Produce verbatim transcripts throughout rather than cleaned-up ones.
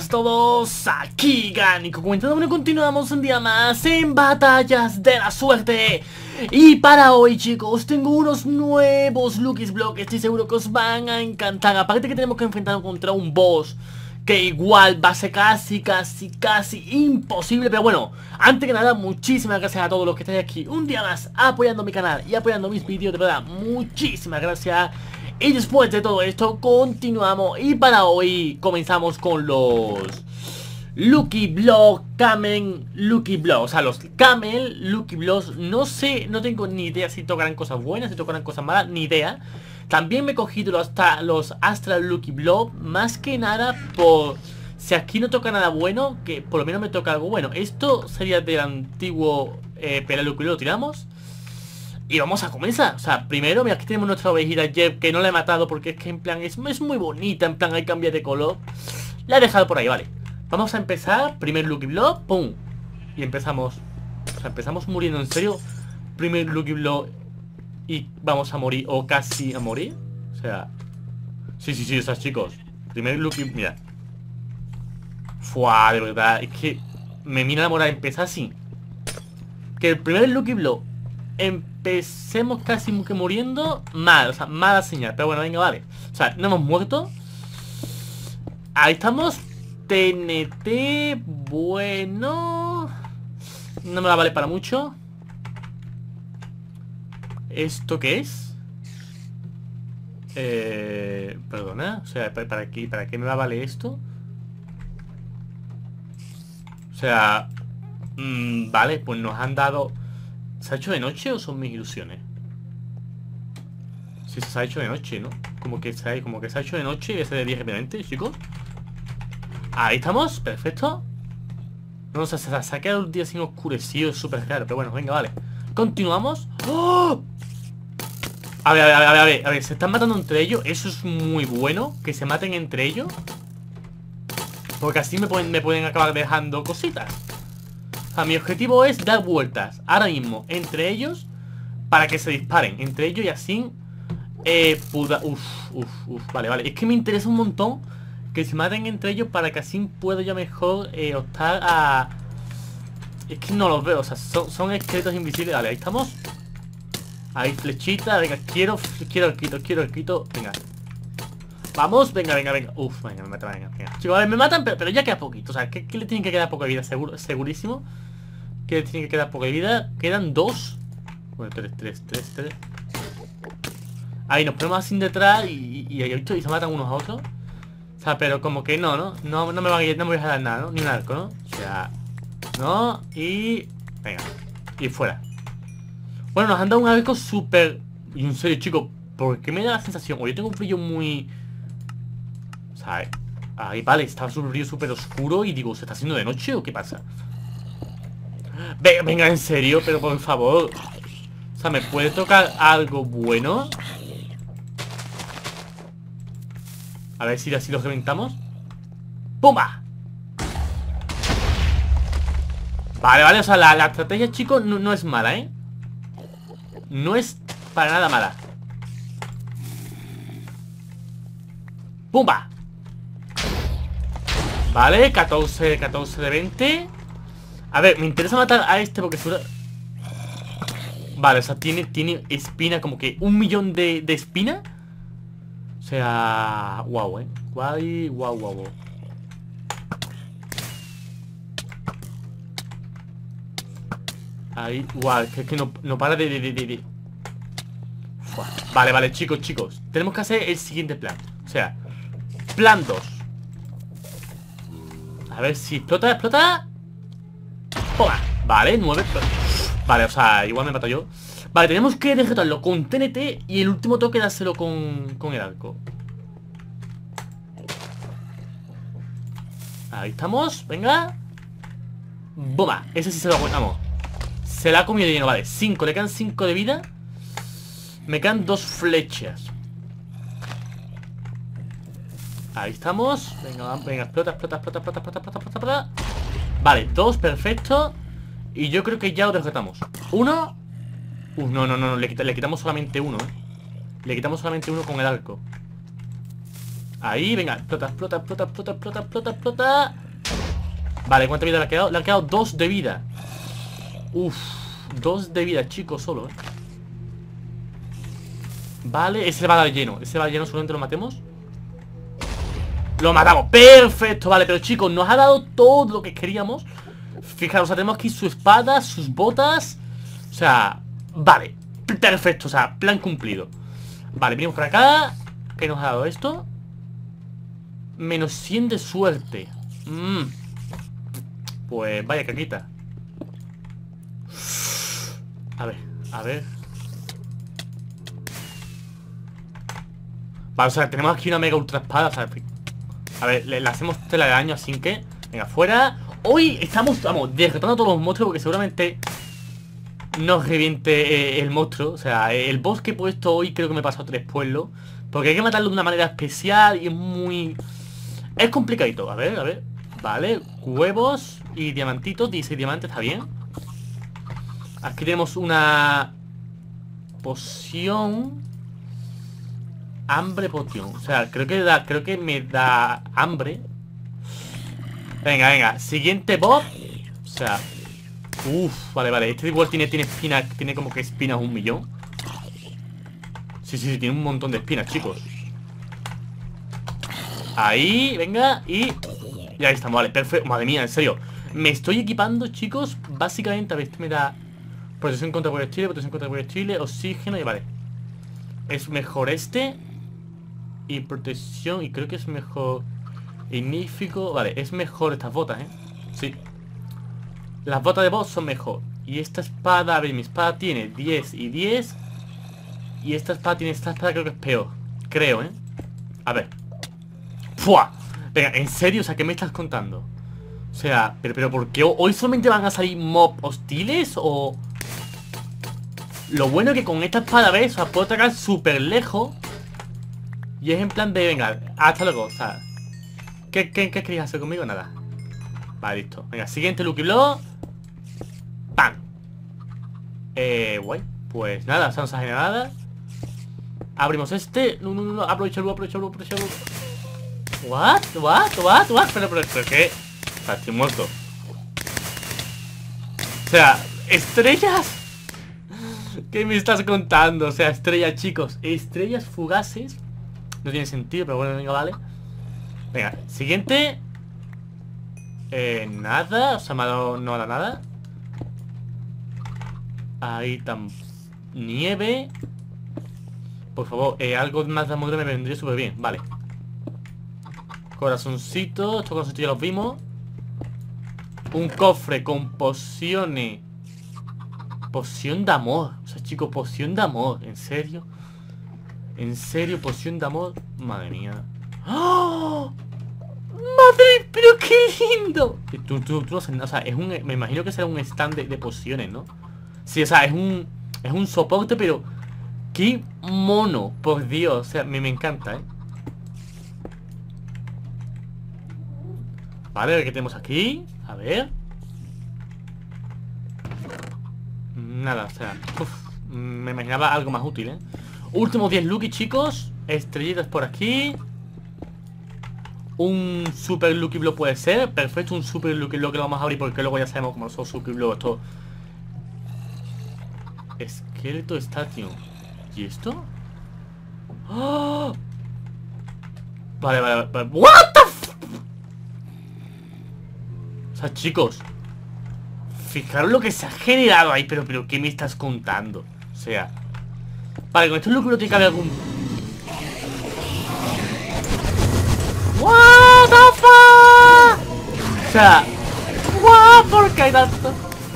buenas a todos, aquí Gánico comentando. Bueno, continuamos un día más en Batallas de la Suerte. Y para hoy, chicos, tengo unos nuevos Lucky's Block que estoy seguro que os van a encantar. Aparte que tenemos que enfrentar contra un boss que igual va a ser casi, casi, casi imposible. Pero bueno, antes que nada, muchísimas gracias a todos los que estáis aquí un día más apoyando mi canal y apoyando mis vídeos. De verdad, muchísimas gracias. Y después de todo esto, continuamos. Y para hoy comenzamos con los Lucky Block, Camel, Lucky Block. O sea, los Camel, Lucky Blocks. No sé, no tengo ni idea si tocarán cosas buenas, si tocarán cosas malas, ni idea. También me he cogido los, los Astral Lucky Block, más que nada por si aquí no toca nada bueno, que por lo menos me toca algo bueno. Esto sería del antiguo eh, Pela Lucky Block, lo tiramos. Y vamos a comenzar. O sea, primero, mira, aquí tenemos nuestra ovejita Jeff, que no la he matado porque es que en plan es, es muy bonita. En plan hay que cambiar de color. La he dejado por ahí, vale. Vamos a empezar. Primer Lucky Block, pum. Y empezamos. O sea, empezamos muriendo, en serio. Primer Lucky Block y vamos a morir, o casi a morir. O sea, sí, sí, sí, o sea, chicos, primer Lucky, mira. Fua, de verdad, es que me mira la moral, empezar así. Que el primer Lucky Block empecemos casi que muriendo. Mal, o sea, mala señal. Pero bueno, venga, vale. O sea, no hemos muerto. Ahí estamos. T N T. Bueno, no me va a valer para mucho. ¿Esto qué es? Eh, perdona. O sea, ¿para qué, ¿para qué me va a valer esto? O sea, mmm, vale, pues nos han dado... ¿Se ha hecho de noche o son mis ilusiones? Sí, se ha hecho de noche, ¿no? Como que se ha, como que se ha hecho de noche y debe ser de día rápidamente, chicos. Ahí estamos, perfecto. No, o sea, se, se ha quedado el día sin oscurecido, es súper claro. Pero bueno, venga, vale. Continuamos. ¡Oh! A ver, a ver, a ver, a ver, a ver, se están matando entre ellos. Eso es muy bueno, que se maten entre ellos. Porque así me pueden, me pueden acabar dejando cositas. O sea, mi objetivo es dar vueltas ahora mismo entre ellos para que se disparen entre ellos y así eh, puda... Uf, uf, uf, vale, vale. Es que me interesa un montón que se maten entre ellos para que así puedo yo mejor eh, optar a... Es que no los veo, o sea, son, son esqueletos invisibles. Vale, ahí estamos. Ahí flechita, venga, quiero, quiero el quito, quiero el quito, venga. Vamos, venga, venga, venga. Uf, venga, me matan, venga, venga. Chicos, a ver, me matan, pero, pero ya queda poquito. O sea, ¿qué, qué le tiene que quedar poca vida? Seguro, segurísimo que le tiene que quedar poca vida. Quedan dos. Bueno, tres, tres, tres, tres. Ahí nos ponemos así detrás y, y, y, y se matan unos a otros. O sea, pero como que no, ¿no? No, no me van a, no me voy a dar nada, ¿no? Ni un arco, ¿no? O sea, no, y... Venga, y fuera. Bueno, nos han dado un arco súper... Y en serio, chicos, ¿por qué me da la sensación? O yo tengo un brillo muy... O sea, ahí vale, estaba su brillo súper oscuro y digo, ¿se está haciendo de noche o qué pasa? Venga, venga, en serio, pero por favor. O sea, ¿me puede tocar algo bueno? A ver si así los reventamos. ¡Pumba! Vale, vale, o sea, la, la estrategia, chicos, no, no es mala, ¿eh? No es para nada mala. ¡Pumba! Vale, catorce, catorce de veinte. A ver, me interesa matar a este porque seguro... Vale, o sea, tiene, tiene espina, como que un millón de, de espina. O sea... Guau, eh Guay, guau, guau, guau. Ahí, guau, que es que no, no para de... de, de, de. Vale, vale, chicos, chicos, tenemos que hacer el siguiente plan. O sea, plan dos. A ver si explota, explota. ¡Pumba! Vale, nueve. Vale, o sea, igual me mato yo. Vale, tenemos que derrotarlo con T N T y el último toque dárselo con, con el arco. Ahí estamos, venga. ¡Buma! Ese sí se lo aguantamos. Se la ha comido lleno, vale, cinco, le quedan cinco de vida. Me quedan dos flechas. Ahí estamos. Venga, venga, explota, explota, explota, explota, explota, explota, explota, explota. Vale, dos, perfecto. Y yo creo que ya lo derrotamos. Uno. Uf, no, no, no, le, quita, le quitamos solamente uno, ¿eh? Le quitamos solamente uno con el arco. Ahí, venga, explota, explota, explota, explota, explota, explota, explota. Vale, ¿cuánta vida le ha quedado? Le ha quedado dos de vida. Uf, dos de vida, chicos, solo, ¿eh? Vale, ese va a dar lleno. Ese va a dar lleno, solamente lo matemos. Lo matamos, perfecto, vale. Pero chicos, nos ha dado todo lo que queríamos. Fijaros, o sea, tenemos aquí su espada, sus botas. O sea, vale, perfecto, o sea, plan cumplido. Vale, venimos por acá. ¿Qué nos ha dado esto? Menos cien de suerte. mm. Pues vaya caquita. A ver, a ver. Vale, o sea, tenemos aquí una mega ultra espada, o sea, a ver, le, le hacemos tela de daño, así que venga, fuera. Hoy estamos, vamos, derrotando a todos los monstruos, porque seguramente nos reviente eh, el monstruo. O sea, el boss que he puesto hoy creo que me he pasado tres pueblos, porque hay que matarlo de una manera especial y es muy... es complicadito. A ver, a ver. Vale, huevos y diamantitos. dieciséis diamantes, está bien. Aquí tenemos una poción. Hambre poción. O sea, creo que da, creo que me da hambre. Venga, venga. Siguiente boss. O sea, uff, vale, vale. Este igual tiene, tiene espinas. Tiene como que espinas un millón. Sí, sí, sí, tiene un montón de espinas, chicos. Ahí, venga, y... y ahí estamos, vale, perfecto. Madre mía, en serio. Me estoy equipando, chicos. Básicamente, a ver, este me da protección contra proyectiles, protección contra proyectiles, oxígeno y vale. Es mejor este. Y protección, y creo que es mejor ignífico. Vale, es mejor estas botas, ¿eh? Sí. Las botas de boss son mejor. Y esta espada, a ver, mi espada tiene diez y diez. Y esta espada tiene, esta espada creo que es peor. Creo, ¿eh? A ver. ¡Fua! Venga, ¿en serio? O sea, ¿qué me estás contando? O sea, pero, pero ¿por qué hoy solamente van a salir mob hostiles? O... lo bueno que con esta espada, ¿ves? O sea, puedo atacar súper lejos. Y es en plan de, venga, hasta luego. O sea, ¿qué, qué, qué querías hacer conmigo? Nada. Vale, listo. Venga, siguiente Lucky Block. ¡Pam! Eh, guay. Pues nada, o sea, no se ha generado nada. Abrimos este. No, no, no, no. Aprovechalo, aprovechalo, aprovechalo. What? What? What? What? Pero, pero, pero, ¿qué? O sea, estoy muerto. O sea, estrellas. ¿Qué me estás contando? O sea, estrellas, chicos. Estrellas fugaces. No tiene sentido, pero bueno, venga, vale. Venga, siguiente. Eh, nada. O sea, me ha dado, no me ha dado nada. Ahí tan... nieve. Por favor, eh, algo más de amor me vendría súper bien. Vale. Corazoncito. Estos corazoncitos ya los vimos. Un cofre con pociones. Poción de amor. O sea, chicos, poción de amor. ¿En serio? ¿En serio? Poción de amor. Madre mía. ¡Oh! ¡Madre! ¡Pero qué lindo! Tú, tú, tú, o sea, es un... me imagino que será un stand de, de pociones, ¿no? Sí, o sea, es un... es un soporte, pero... ¡qué mono! Por Dios, o sea, me, me encanta, ¿eh? Vale, a ver qué tenemos aquí. A ver. Nada, o sea, uf, me imaginaba algo más útil, ¿eh? Últimos diez Lucky, chicos. Estrellitas por aquí. Un Super Lucky Block puede ser. Perfecto, un Super Lucky Block que lo vamos a abrir porque luego ya sabemos cómo son Super Block. Esto... Esqueleto Station. ¿Y esto? ¡Oh! Vale, vale, vale. ¿What the f... O sea, chicos, fijaros lo que se ha generado ahí. Pero, pero, ¿qué me estás contando? O sea... vale, con esto es lo que no tiene que haber algún... What the fuck. O sea... what, ¿por qué hay tanto?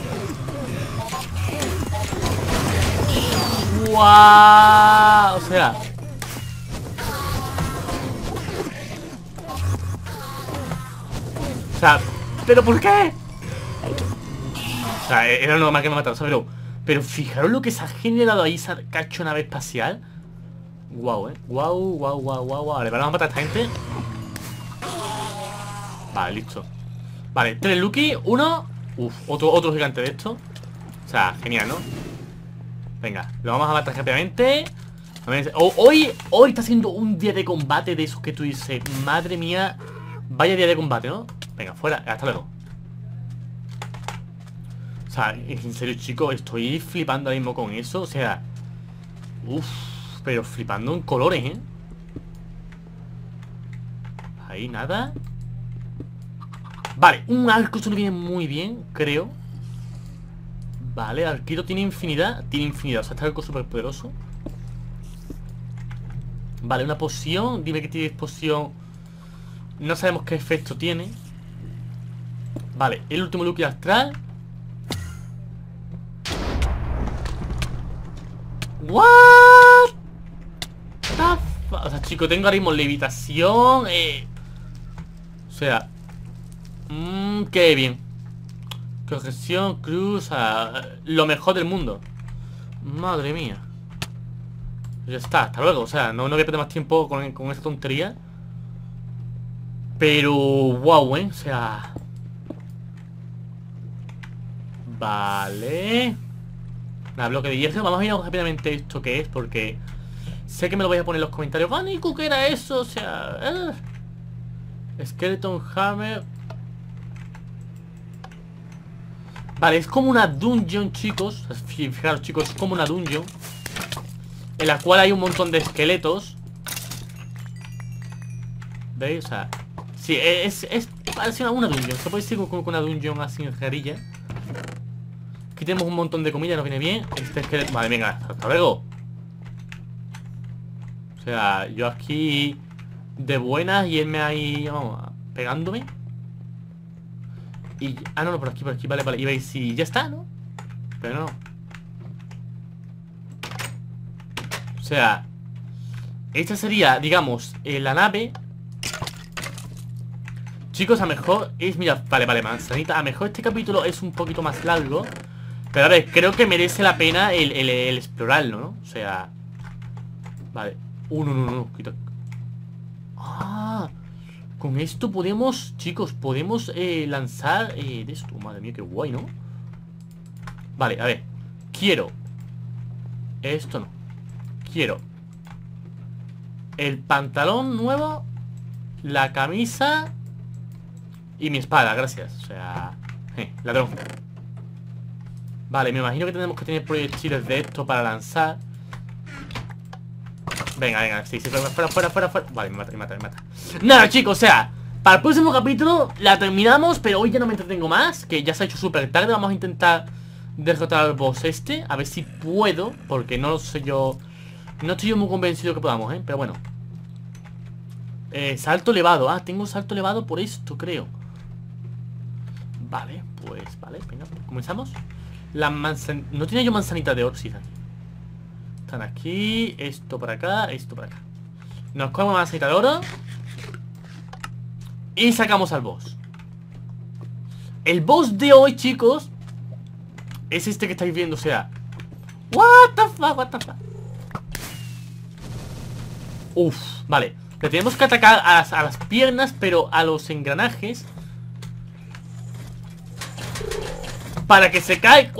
Wow, o sea... o sea... ¿pero por qué? O sea, era normal que me matara, ¿sabes? Pero, pero fijaros lo que se ha generado ahí, esa cacho nave espacial. Guau, eh. Guau, guau, guau, guau, guau. Vale, vamos a matar a esta gente. Vale, listo. Vale, tres Lucky, uno. Uf, otro, otro gigante de esto. O sea, genial, ¿no? Venga, lo vamos a matar rápidamente. Hoy, hoy está siendo un día de combate de esos que tú dices, madre mía, vaya día de combate, ¿no? Venga, fuera, hasta luego. O sea, en serio, chicos, estoy flipando ahora mismo con eso. O sea, uff, pero flipando en colores, ¿eh? Ahí nada. Vale, un arco se le viene muy bien, creo. Vale, arquero tiene infinidad. Tiene infinidad, o sea, este arco es súper poderoso. Vale, una poción. Dime que tiene poción. No sabemos qué efecto tiene. Vale, el último Lucky astral. What the fuck? O sea, chicos, tengo ahora mismo levitación, eh. O sea, mmm, qué bien. Corrección, cruz, a lo mejor del mundo. Madre mía. Ya está, hasta luego. O sea, no, no voy a perder más tiempo con, con esta tontería. Pero, wow, eh. O sea, vale. Nada, bloque de hierro. Vamos a mirar rápidamente esto que es, porque sé que me lo voy a poner en los comentarios. ¡Ah, Nico, qué era eso! O sea, eh. Skeleton Hammer. Vale, es como una dungeon, chicos. Fijaros, chicos, es como una dungeon en la cual hay un montón de esqueletos. ¿Veis? O sea, sí, es, es parece una, una dungeon. Se puede decir como una dungeon así en jarilla. Aquí tenemos un montón de comida, nos viene bien. Este esqueleto, vale, venga, hasta luego. O sea, yo aquí de buenas y él me ahí, vamos, pegándome. Y, ah, no, no, por aquí, por aquí, vale, vale. Y veis si ya está, ¿no? Pero no. O sea, esta sería, digamos, eh, la nave. Chicos, a lo mejor es, mira, vale, vale, manzanita. A lo mejor este capítulo es un poquito más largo, pero a ver, creo que merece la pena el, el, el explorarlo, ¿no? O sea, vale. Uh, no, no, no, no, quita. Ah, con esto podemos, chicos, podemos eh, lanzar eh, de esto. Madre mía, qué guay, ¿no? Vale, a ver. Quiero esto no. Quiero el pantalón nuevo, la camisa y mi espada, gracias. O sea, eh, ladrón. Vale, me imagino que tenemos que tener proyectiles de esto para lanzar. Venga, venga, sí, sí, fuera, fuera, fuera, fuera, fuera. Vale, me mata, me mata, me mata. Nada, chicos, o sea, para el próximo capítulo la terminamos, pero hoy ya no me entretengo más, que ya se ha hecho súper tarde. Vamos a intentar derrotar al boss este, a ver si puedo, porque no lo sé yo. No estoy yo muy convencido que podamos, ¿eh? Pero bueno. Eh, salto elevado. Ah, tengo salto elevado por esto, creo. Vale, pues, vale, venga, comenzamos. La manzanita. No tiene yo manzanita de oro, sí, aquí. Están aquí, esto por acá, esto por acá. Nos cogemos manzanita de oro y sacamos al boss. El boss de hoy, chicos, es este que estáis viendo, o sea. What the fuck, what the fuck. Uf, vale. Le tenemos que atacar a las, a las piernas, pero a los engranajes, para que se caiga.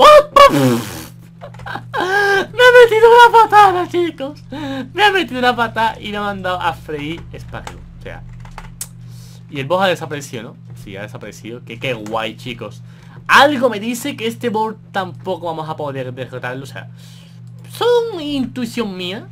Me ha metido una patada, chicos. Me ha metido una patada y me ha mandado a freír espacio. O sea, y el boss ha desaparecido, ¿no? Sí, ha desaparecido. Que qué guay, chicos. Algo me dice que este boss tampoco vamos a poder derrotarlo. O sea, son intuición mía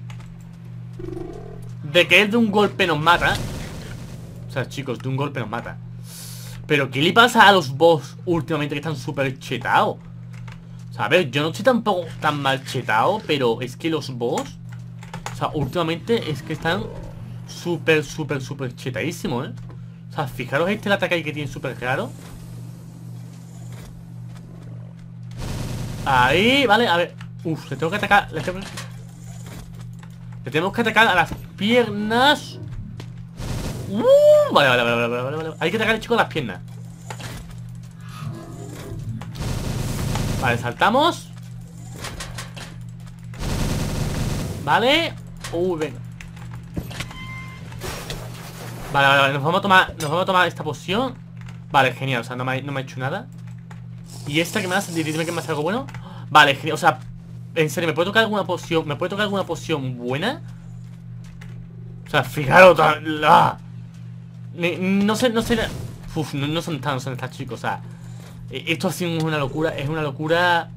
de que él de un golpe nos mata. O sea, chicos, de un golpe nos mata. Pero ¿qué le pasa a los boss últimamente que están súper chetados? O sea, a ver, yo no estoy tampoco tan mal chetado, pero es que los boss, o sea, últimamente es que están súper, súper, súper chetadísimos, ¿eh? O sea, fijaros este el ataque ahí que tiene súper raro. Ahí, vale, a ver. Uf, le tengo que atacar, le tengo que... Le tenemos que atacar a las piernas. Uh, vale, vale, vale, vale, vale, vale. Hay que atacar, chicos, a las piernas. Vale, saltamos. Vale. Uy, venga. Vale, vale, vale, nos vamos a tomar. Nos vamos a tomar esta poción. Vale, genial, o sea, no me ha, no me ha hecho nada. Y esta que me hace, dime que me hace algo bueno. Vale, genial, o sea, En serio, ¿me puede tocar alguna poción? ¿Me puede tocar alguna poción buena? O sea, fijaros la... No sé, no sé. Uf, no, no son tan, no son tan chicos. O sea, esto ha sido una locura. Es una locura.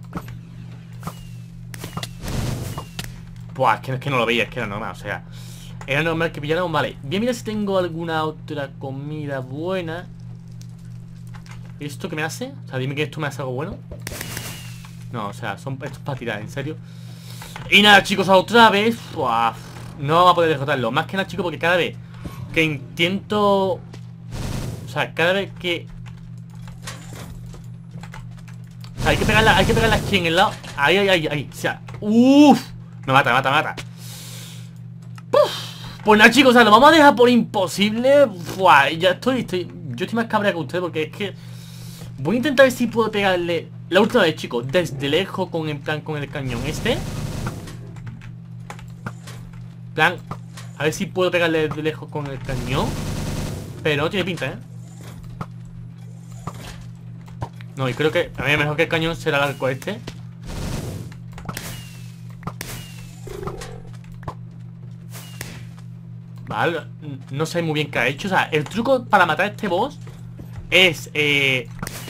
Buah, es que, es que no lo veía, es que era normal, o sea, era normal que pillaran. Vale, voy a mirar si tengo alguna otra comida buena. ¿Esto qué me hace? O sea, dime que esto me hace algo bueno. No, o sea, son, esto es para tirar, en serio. Y nada, chicos, otra vez. Buah, no vamos a poder derrotarlo. Más que nada, chicos, porque cada vez que intento... O sea, cada vez que... O sea, hay que pegarla, hay que pegarla aquí en el lado. Ahí, ahí, ahí, ahí. O sea, uff. Me mata, me mata, me mata. Uf. Pues nada, chicos, o sea, lo vamos a dejar por imposible. Buah, ya estoy, estoy... Yo estoy más cabreado que usted porque es que... Voy a intentar ver si puedo pegarle... La última vez, chicos, desde lejos con, en plan, con el cañón este. Plan, a ver si puedo pegarle desde lejos con el cañón. Pero no tiene pinta, ¿eh? No, y creo que a mí mejor que el cañón será el arco este. Vale, no sé muy bien qué ha hecho. O sea, el truco para matar a este boss es... Eh,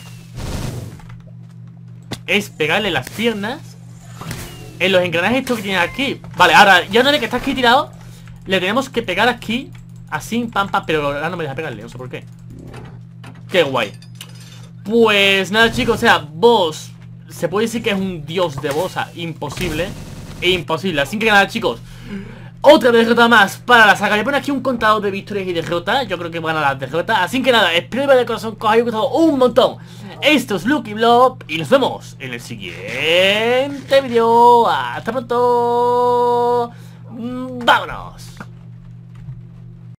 es pegarle las piernas en los engranajes estos que tiene aquí. Vale, ahora, ya una vez que está aquí tirado, le tenemos que pegar aquí. Así, pam, pam, pero ahora no me deja pegarle, no sé por qué. Qué guay. Pues nada, chicos, o sea, boss se puede decir que es un dios de boss, o sea, imposible. E imposible, así que nada, chicos, otra derrota más para la saga. Voy a poner aquí un contador de victorias y derrotas. Yo creo que van a las derrotas. Así que nada, espero de corazón que os haya gustado un montón. Esto es Lucky Blob y nos vemos en el siguiente vídeo. Hasta pronto. Vámonos.